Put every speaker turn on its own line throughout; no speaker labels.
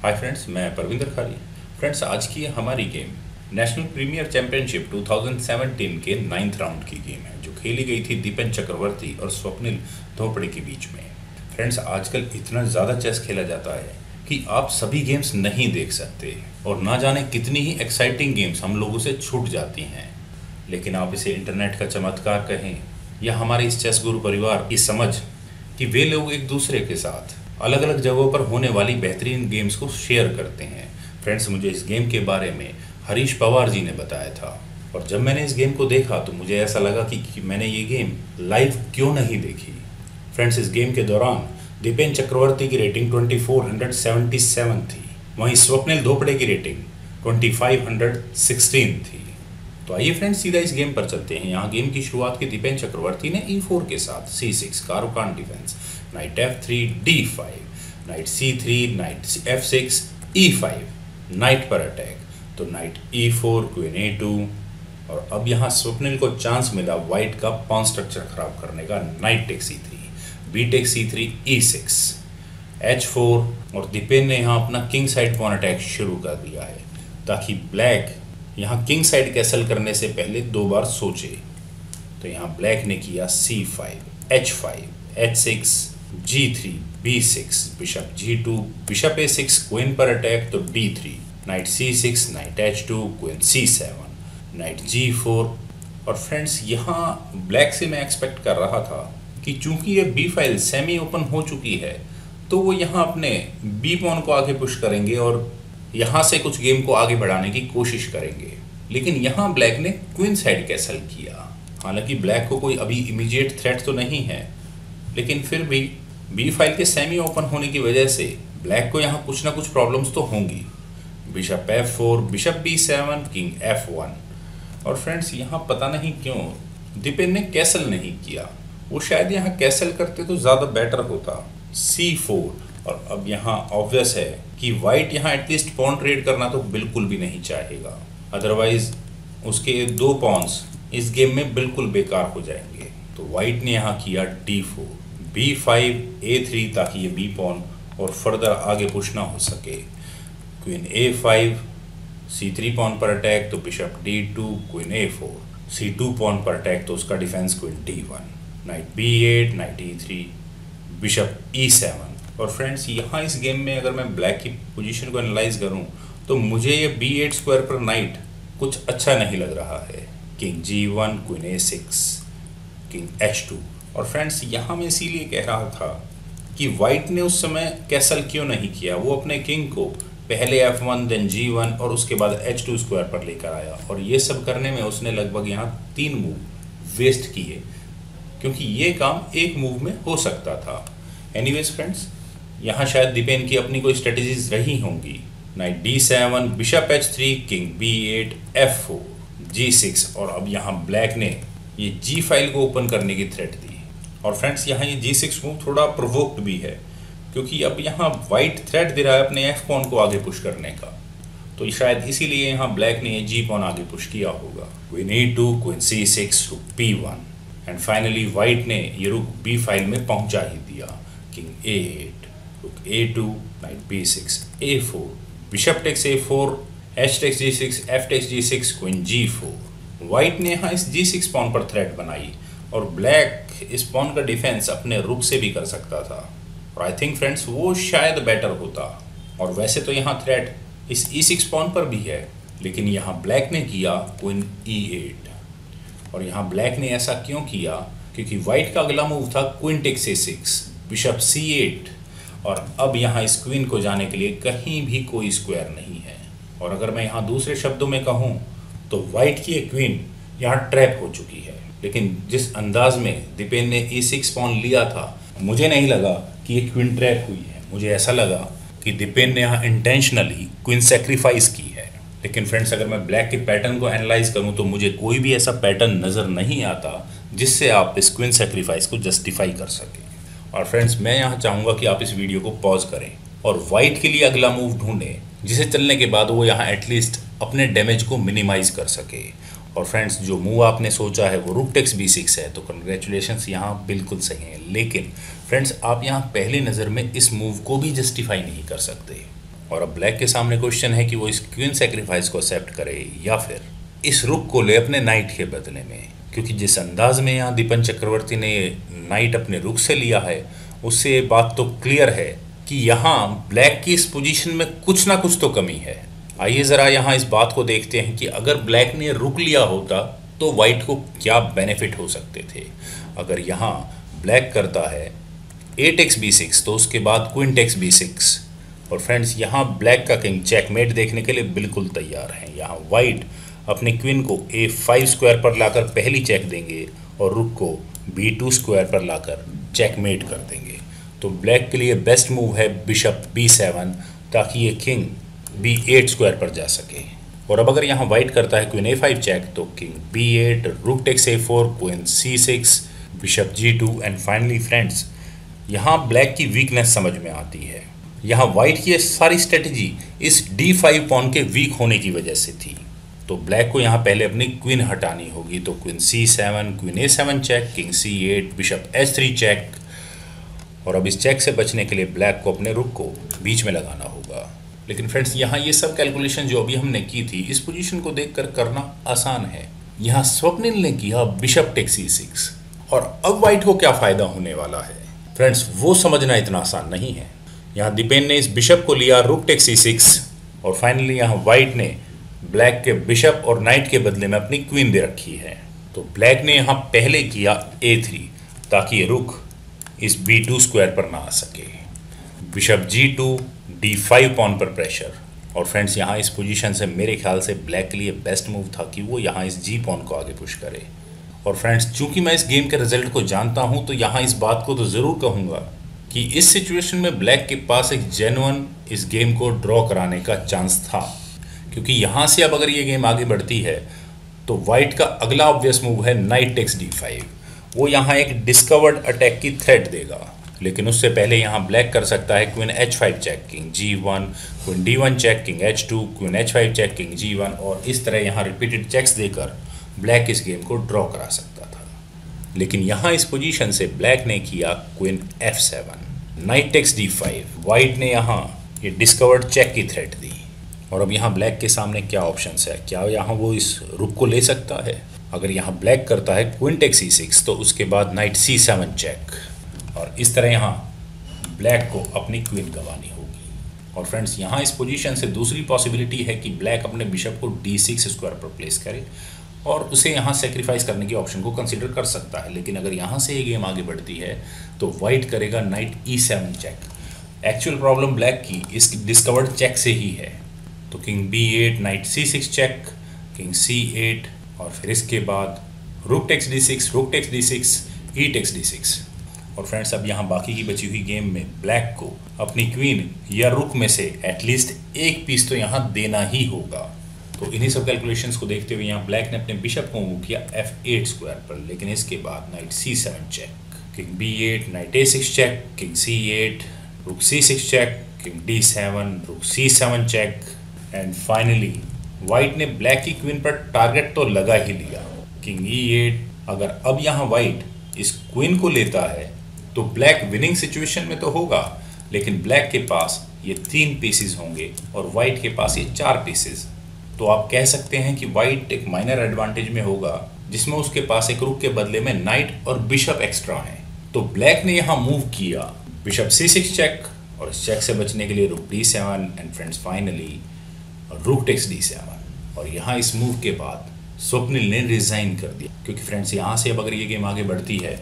Hi friends, मैं परविंदर खारी। Friends, आज की हमारी गेम नेशनल प्रीमियर चैंपियनशिप 2017 के 9th राउंड की गेम है, जो खेली गई थी दीपेन चक्रवर्ती और स्वप्निल धोपड़े के बीच में। फ्रेंड्स, आजकल इतना ज़्यादा चेस खेला जाता है कि आप सभी गेम्स नहीं देख सकते और ना जाने कितनी ही एक्साइटिंग गेम्स हम लोगों से छूट जाती हैं। लेकिन आप इसे इंटरनेट का चमत्कार कहें या हमारे इस चेस गुरु परिवार की समझ कि वे लोग एक दूसरे के साथ अलग अलग जगहों पर होने वाली बेहतरीन गेम्स को शेयर करते हैं। फ्रेंड्स, मुझे इस गेम के बारे में हरीश पवार जी ने बताया था और जब मैंने इस गेम को देखा तो मुझे ऐसा लगा कि मैंने ये गेम लाइव क्यों नहीं देखी। फ्रेंड्स, इस गेम के दौरान दीपेन चक्रवर्ती की रेटिंग 2477 थी, वहीं स्वप्निल धोपड़े की रेटिंग 2516 थी। तो आइए फ्रेंड्स, सीधा इस गेम पर चलते हैं। यहाँ गेम की शुरुआत की दीपेन चक्रवर्ती ने E4 के साथ C6 Caro Kann defence, knight F3 D5, knight C3, knight F6 E5, knight पर अटैक, तो नाइट E4 क्वीन A2। और अब यहाँ स्वप्निल को चांस मिला वाइट का पॉन स्ट्रक्चर खराब करने का, night take C3, B take C3 E6, H4। और दीपेन ने यहाँ अपना किंग साइड पॉन अटैक शुरू कर दिया है ताकि ब्लैक यहाँ किंग साइड कैसल करने से पहले 2 बार सोचे। तो यहाँ ब्लैक ने किया C5, H5, H6, G3, B6, bishop G2, bishop A6, queen पर अटैक, तो D3, night C6, night H2, queen C7, night G4। और फ्रेंड्स, यहाँ ब्लैक से मैं एक्सपेक्ट कर रहा था कि चूंकि ये B फाइल सेमी ओपन हो चुकी है तो वो यहाँ अपने B पॉन को आगे पुश करेंगे और यहाँ से कुछ गेम को आगे बढ़ाने की कोशिश करेंगे। लेकिन यहाँ ब्लैक ने क्वीन साइड कैसल किया। हालांकि ब्लैक को कोई अभी इमीडिएट थ्रेट तो नहीं है, लेकिन फिर भी बी फाइल के सेमी ओपन होने की वजह से ब्लैक को यहाँ कुछ ना कुछ प्रॉब्लम्स तो होंगी। Bishop F4, bishop B7, king F1। और फ्रेंड्स, यहाँ पता नहीं क्यों दीपेन ने कैसल नहीं किया। वो शायद यहाँ कैसल करते तो ज़्यादा बेटर होता, C4। और अब यहाँ ऑब्वियस है कि वाइट यहाँ एटलीस्ट पॉन ट्रेड करना तो बिल्कुल भी नहीं चाहेगा, अदरवाइज उसके 2 पॉन्स इस गेम में बिल्कुल बेकार हो जाएंगे। तो वाइट ने यहाँ किया D4, B5, A3 ताकि ये B पॉन और फर्दर आगे पुश ना हो सके, क्वीन A5, C3 पॉन पर अटैक, तो bishop D2, queen A4, C2 pawn पर अटैक, तो उसका defence queen D1, knight B8, knight E3, bishop E7। और फ्रेंड्स, यहाँ इस गेम में अगर मैं ब्लैक की पोजीशन को एनालाइज करूँ तो मुझे ये B8 स्क्वायर पर नाइट कुछ अच्छा नहीं लग रहा है। King G1, queen A6, king H2। और फ्रेंड्स, यहाँ मैं इसीलिए कह रहा था कि वाइट ने उस समय कैसल क्यों नहीं किया। वो अपने किंग को पहले F1 देन G1 और उसके बाद H2 स्क्वायर पर लेकर आया और ये सब करने में उसने लगभग यहाँ 3 मूव वेस्ट किए, क्योंकि ये काम एक मूव में हो सकता था। एनीवेज फ्रेंड्स, यहाँ शायद दीपेन की अपनी कोई स्ट्रेटजीज रही होंगी। Knight D7, bishop H3, king B8, F4, G6। और अब यहाँ ब्लैक ने ये G फाइल को ओपन करने की थ्रेट दी। और फ्रेंड्स, यहाँ ये G6 मूव थोड़ा प्रोवोक्ड भी है, क्योंकि अब यहाँ वाइट थ्रेट दे रहा है अपने F पॉन को आगे पुश करने का। तो शायद इसीलिए यहाँ ब्लैक ने ये G पॉन आगे पुश किया होगा। क्वीन E2, क्वीन C6, रुक P1 एंड फाइनली वाइट ने ये रुक B फाइल में पहुँचा ही दिया। King A8, rook A2, knight B6, A4, bishop takes A4, H takes G6, F takes G6, queen G4। White ने यहाँ इस G6 पॉन पर थ्रेट बनाई और ब्लैक इस पॉन का डिफेंस अपने रुक से भी कर सकता था और आई थिंक फ्रेंड्स वो शायद बेटर होता। और वैसे तो यहाँ थ्रेट इस E6 पॉन पर भी है, लेकिन यहाँ ब्लैक ने किया क्वीन E8। और यहाँ ब्लैक ने ऐसा क्यों किया, क्योंकि वाइट का अगला मूव था queen takes A6, bishop C8। और अब यहाँ इस क्वीन को जाने के लिए कहीं भी कोई स्क्वायर नहीं है। और अगर मैं यहाँ दूसरे शब्दों में कहूँ तो वाइट की ये क्वीन यहाँ ट्रैप हो चुकी है। लेकिन जिस अंदाज में दीपेन ने E6 पॉन लिया था, मुझे नहीं लगा कि ये क्वीन ट्रैप हुई है। मुझे ऐसा लगा कि दीपेन ने यहाँ इंटेंशनली क्वीन सेक्रीफाइस की है। लेकिन फ्रेंड्स, अगर मैं ब्लैक के पैटर्न को एनालाइज करूँ तो मुझे कोई भी ऐसा पैटर्न नज़र नहीं आता जिससे आप इस क्वीन सेक्रीफाइस को जस्टिफाई कर सकें। और फ्रेंड्स, मैं यहाँ चाहूँगा कि आप इस वीडियो को पॉज करें और वाइट के लिए अगला मूव ढूंढें, जिसे चलने के बाद वो यहाँ एटलीस्ट अपने डैमेज को मिनिमाइज कर सके। और फ्रेंड्स, जो मूव आपने सोचा है वो रुक टेक्स B6 है, तो कंग्रेचुलेशंस, यहाँ बिल्कुल सही है। लेकिन फ्रेंड्स, आप यहाँ पहली नज़र में इस मूव को भी जस्टिफाई नहीं कर सकते। और अब ब्लैक के सामने क्वेश्चन है कि वो इस क्वीन सेक्रीफाइस को एक्सेप्ट करे या फिर इस रुक को ले अपने नाइट के बदले में, क्योंकि जिस अंदाज में यहाँ दीपन चक्रवर्ती ने नाइट अपने रुक से लिया है उससे ये बात तो क्लियर है कि यहाँ ब्लैक की इस पोजीशन में कुछ ना कुछ तो कमी है। आइए ज़रा यहाँ इस बात को देखते हैं कि अगर ब्लैक ने रुक लिया होता तो वाइट को क्या बेनिफिट हो सकते थे। अगर यहाँ ब्लैक करता है 8x b6 तो उसके बाद क्वीन टेक्स b6, और फ्रेंड्स यहाँ ब्लैक का किंग चेकमेट देखने के लिए बिल्कुल तैयार है। यहाँ वाइट अपने क्वीन को a5 स्क्वायर पर लाकर पहली चेक देंगे और रुक को b2 स्क्वायर पर लाकर चेकमेट कर देंगे। तो ब्लैक के लिए बेस्ट मूव है बिशप b7 ताकि ये किंग b8 स्क्वायर पर जा सके। और अब अगर यहाँ वाइट करता है क्वीन a5 चेक तो king b8, rook takes a4, queen c6, bishop g2 and finally friends यहाँ ब्लैक की वीकनेस समझ में आती है। यहाँ वाइट की सारी स्ट्रेटजी इस d5 पॉन के वीक होने की वजह से थी। तो ब्लैक को यहाँ पहले अपनी क्वीन हटानी होगी। तो queen c7, queen a7 check, king c8, bishop h3 check. और अब इस चेक से बचने के लिए ब्लैक को अपने रुक को बीच में लगाना होगा। लेकिन फ्रेंड्स यहाँ ये सब कैलकुलेशन जो अभी हमने की थी इस पोजीशन को देखकर करना आसान है। यहाँ स्वप्निल ने किया बिशप टेक्स c6 और अब वाइट को क्या फायदा होने वाला है फ्रेंड्स वो समझना इतना आसान नहीं है। यहाँ दीपेन ने इस बिशप को लिया रुक टेक्स c6 और फाइनली यहाँ वाइट ने ब्लैक के बिशप और नाइट के बदले में अपनी क्वीन दे रखी है। तो ब्लैक ने यहाँ पहले किया a3 ताकि ये रुक इस b2 स्क्वायर पर ना आ सके। बिशप g2, d5 पॉन पर प्रेशर। और फ्रेंड्स यहाँ इस पोजीशन से मेरे ख्याल से ब्लैक के लिए बेस्ट मूव था कि वो यहाँ इस g पॉन को आगे पुश करे। और फ्रेंड्स चूंकि मैं इस गेम के रिजल्ट को जानता हूँ तो यहाँ इस बात को तो ज़रूर कहूँगा कि इस सिचुएशन में ब्लैक के पास एक जेन्युइन इस गेम को ड्रॉ कराने का चांस था, क्योंकि यहाँ से अब अगर ये गेम आगे बढ़ती है तो वाइट का अगला ऑब्वियस मूव है नाइट टेक्स d5। वो यहाँ एक डिस्कवर्ड अटैक की थ्रेट देगा, लेकिन उससे पहले यहाँ ब्लैक कर सकता है queen h5 check, king g1, queen d1 check, king h2, queen h5 check, king g1, और इस तरह यहाँ रिपीटेड चेक्स देकर ब्लैक इस गेम को ड्रॉ करा सकता था। लेकिन यहाँ इस पोजीशन से ब्लैक ने किया queen f7, night takes d5। White ने यहाँ ये डिस्कवर्ड चेक की थ्रेट दी। और अब यहाँ ब्लैक के सामने क्या ऑप्शंस है, क्या यहाँ वो इस रुक को ले सकता है। अगर यहाँ ब्लैक करता है क्वीन टेक्स c6 तो उसके बाद नाइट c7 चेक, और इस तरह यहाँ ब्लैक को अपनी क्वीन गंवानी होगी। और फ्रेंड्स यहाँ इस पोजीशन से दूसरी पॉसिबिलिटी है कि ब्लैक अपने बिशप को d6 स्क्वायर पर प्लेस करे और उसे यहाँ सेक्रीफाइस करने के ऑप्शन को कंसीडर कर सकता है। लेकिन अगर यहाँ से ये गेम आगे बढ़ती है तो वाइट करेगा knight e7 check. Actual problem black की इस डिस्कवर्ड चेक से ही है। तो king b8, night c6 check, king c8, और फिर इसके बाद rook takes d6, rook takes d6, e takes d6। और फ्रेंड्स अब यहाँ बाकी की बची हुई गेम में ब्लैक को अपनी क्वीन या रुक में से एटलीस्ट एक पीस तो यहाँ देना ही होगा। तो इन्हीं सब कैलकुलेशंस को देखते हुए यहाँ ब्लैक ने अपने बिशप को मूव किया f8 स्क्वायर पर, लेकिन इसके बाद knight c7 check, king b8, knight a6 check, king c8, rook c6 check, king d7, rook c7 check, and finally white ने ब्लैक की क्वीन पर टारगेट तो लगा ही लिया, किंग e8। अगर अब यहाँ वाइट इस क्वीन को लेता है तो ब्लैक विनिंग सिचुएशन में तो होगा, लेकिन ब्लैक के पास ये 3 पीसेस होंगे और वाइट के पास ये 4 पीसेस। तो आप कह सकते हैं कि वाइट एक माइनर एडवांटेज में होगा, जिसमें उसके पास एक रुक के बदले में नाइट और बिशप एक्स्ट्रा हैं। तो ब्लैक ने यहाँ मूव किया बिशप c6 चेक, और इस चेक से बचने के लिए rook d7, and friends finally rook takes d7। और यहाँ इस मूव के बाद स्वप्निल ने रिजाइन कर दिया, क्योंकि फ्रेंड्स यहाँ से अब अगर ये गेम आगे बढ़ती है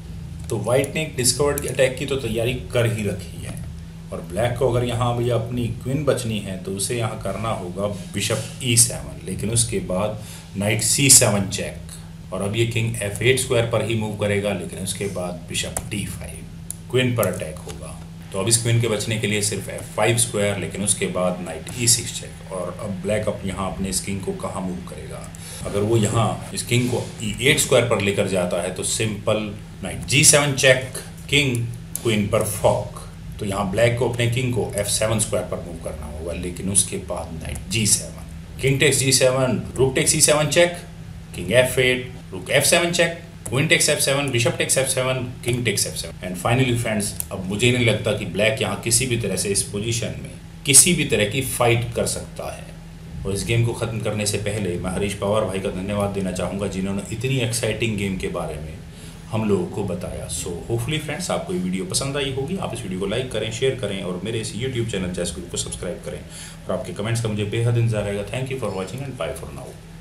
तो वाइट ने एक डिस्कवर्ड अटैक की तो तैयारी कर ही रखी है, और ब्लैक को अगर यहाँ भैया अपनी क्वीन बचनी है तो उसे यहाँ करना होगा बिशप e7, लेकिन उसके बाद नाइट c7 चेक, और अब ये किंग f8 स्क्वायर पर ही मूव करेगा, लेकिन उसके बाद बिशप d5, क्वीन पर अटैक होगा। तो अब इस क्वीन के बचने के लिए सिर्फ f5 स्क्वायर, लेकिन उसके बाद नाइट e6 चेक। और अब ब्लैक यहाँ अपने इस किंग को कहाँ मूव करेगा। अगर वो यहाँ इस किंग को e8 स्क्वायर पर लेकर जाता है तो simple knight g7 check, king queen पर फॉक। तो यहाँ ब्लैक को अपने किंग को f7 स्क्वायर पर मूव करना होगा, लेकिन उसके बाद night g7, king takes g7, rook takes e7 check, king f8, rook f7 check, queen takes f7, bishop takes f7, king takes f7। And finally friends अब मुझे नहीं लगता कि ब्लैक यहाँ किसी भी तरह से इस पोजीशन में किसी भी तरह की फाइट कर सकता है। और इस गेम को ख़त्म करने से पहले मैं हरीश पवार भाई का धन्यवाद देना चाहूँगा, जिन्होंने इतनी एक्साइटिंग गेम के बारे में हम लोगों को बताया। सो होपफुली फ्रेंड्स आपको ये वीडियो पसंद आई होगी। आप इस वीडियो को लाइक करें, शेयर करें और मेरे इस यूट्यूब चैनल चेस ग्रुप को सब्सक्राइब करें। और आपके कमेंट्स का मुझे बेहद इंतजार रहेगा। Thank you for watching and bye for now.